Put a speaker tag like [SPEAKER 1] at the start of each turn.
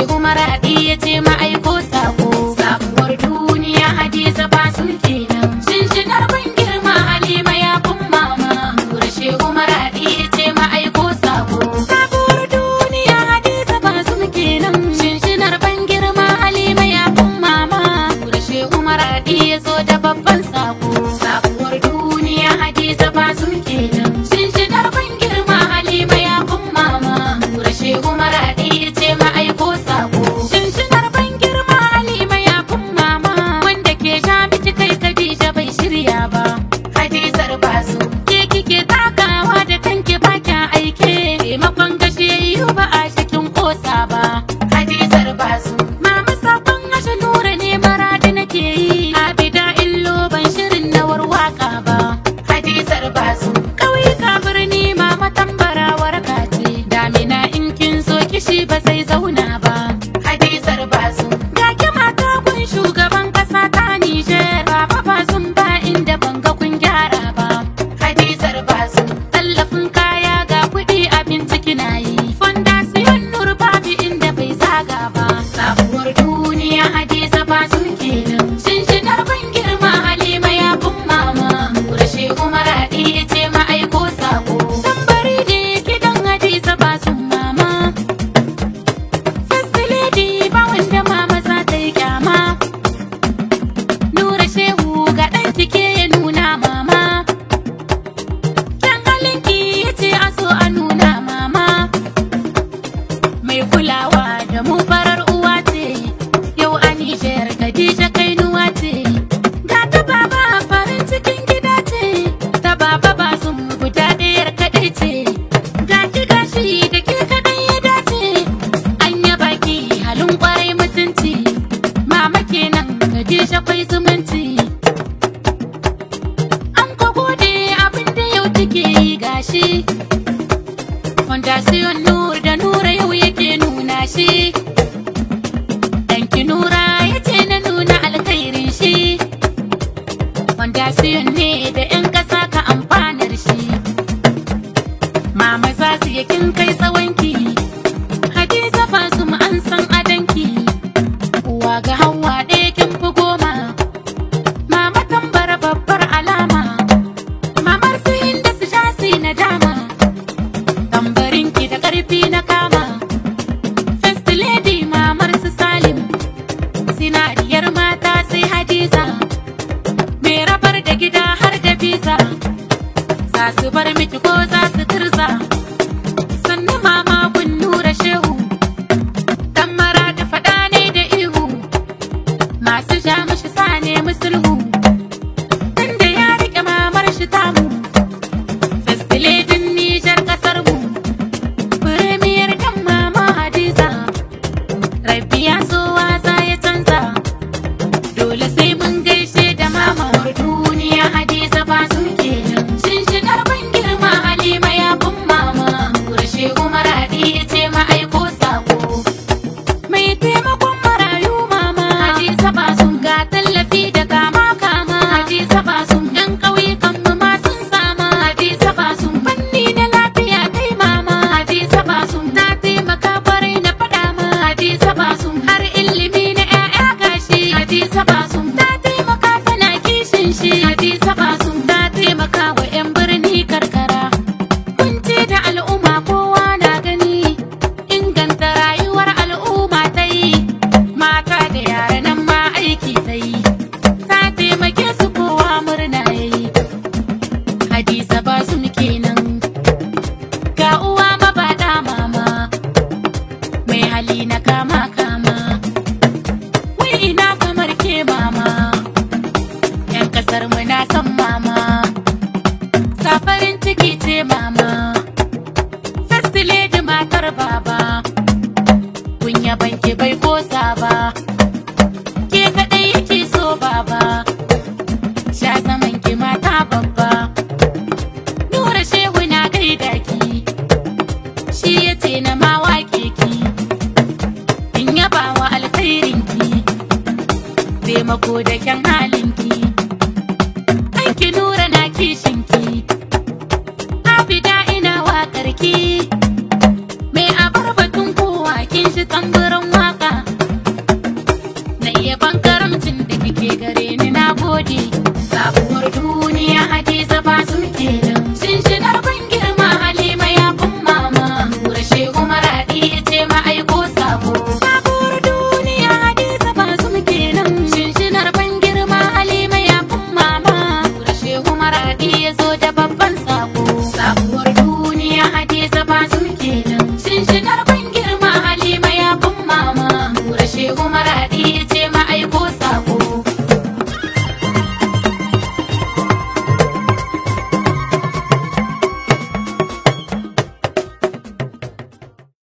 [SPEAKER 1] shehu maradi ya ce ma'aiko sako. Sabuwar duniya Hadiza Basul kenan. Shinshinar ban girma Halima ya kun mama. Nura shehu maradi ya ce ma'aiko sako. Sabuwar duniya Hadiza Basul kenan. Shinshinar ban girma Halima ya kun mama. Nura shehu maradi ya zo da babban sako. Sabuwar duniya Hadiza Basul kenan. Shinshinar ban girma Halima ya kun mama. Nura shehu maradi ya ce ma'aiko sako. Shinshinar ban girma Halima ya kun mama. Wanda ke sha miki kai Khadija bai shirya ba. Hadizar Basul ke kike takawa da kanki ba kya aike. Taimakon gashi ba a cikin kosa ba. Hadizar Basul mama sakon ashe Nura ne maradi nake yi. Abida illo ban shirin nawar waka ba. Hadizar Basul ƙauyuka birni mama tambara warka ce. Damina in kin so kishi ba zai zauna ba. Hadizar Basul ga ki mata kun shugaban ƙasa ta Nijar. Baba Basul ba inda ban ga kun gyara ba. Hadizar Basul tallafin kaya ga kuɗi abinci kina yi. Fondasiyon Nur babu inda bai zaga ba. Sabuwar duniya Hadiza Basul kenan. Shinshinar ban girma Halima ya kun mama. Nura shehu maradi ya ce ma'aiko sako. Tambari ne gidan Hadiza Basul mama. First lady ba wanda mama za ta yi kyama. Nura shehu ga ɗan kike ya nuna mama. Kyan halinki ya ce a so a nuna mama. Mai kulawa da mu farar uwa ce. Yau a Nijar Khadija Kainuwa ce. Ga ta baba farin cikin gida ce. Ta baba Basul guda ɗayar kaɗai ce. Ga ki gashi da ke kaɗai ya dace. An yaba ki halin ƙwarai mutunci. Mama kenan Khadija kwai zumunci. An ka gode abin da yau take yi gashi. Fondasiyon Nur da Nura yau yake nuna shi. Danki Nura ya ce na nuna alkhairin shi. Fondasiyon ne da 'yan ƙasa ka amfanar shi. Mama za su yakin kai tsawonki. Hadiza Basul an san adanki. Uwa ga hawa ɗaya kin fi goma. Mama tambara babbar alama. Mamar su inda su sha su na dama. Tambarinki da ƙarfi na kama. First lady mamar su Salim. Sinariyar mata sai Hadiza. Me rabar da gida har da biza. Za su bar miki ko za su turza. Sannu mama kun Nura shehu. Dan mara da faɗa ne da ihu. Masu ja mishi sa ne musulhu. Tunda ya riƙe mamar shi tamu. First lady Nijar ƙasar mu. Premier dan mama Hadiza. Rabbi ya so wasa ya canza. Dole sai mun gaishe da mama. Duniya Hadiza Basul kenan. Shinshinar ban girma Halima ya kun mama. Nura shehu maradi ya ce ma'aiko sako. Mai taimakon marayu mama. Hadiza Basul ga tallafi da kama kama. Hadiza Basul ɗan ƙauyukan mu ma sun sama. Hadiza Basul fanni na lafiya kai mama. Hadiza Basul ta taimaka kwarai na faɗa ma. Hadiza Basul har ilimi na 'ya'ya gashi. Hadiza Basul ta taimaka tana kishin shi. Hadiza Basul ta taimaka wa 'yan birni karkara. Kunci da al'umma kowa na gani. Inganta rayuwar al'umma ta yi. Mata da yara nan ma aiki ta yi. Ta taimake su kowa murna ya yi. Hadiza Basul kenan. Ga uwa mabaɗa mama. Mai hali na kama kama. Wai ina kamar ke mama. 'Yan ƙasar mu na san mama. Safarin ciki ce mama. First lady matar baba. Kunya banki bai kosa ba. Ke kaɗai yake so baba. Sha zaman ki mata babba. Nura shehu na gaida ki. Shi ya ce na mawaƙe ki. In yaba wa alkhairinki. Taimako da kyan halinki. Aiki Nura na kishinki. Abida ina waƙarki. Me abar batun kowa kin shi tamburan waka. Hadiza Basum kenan.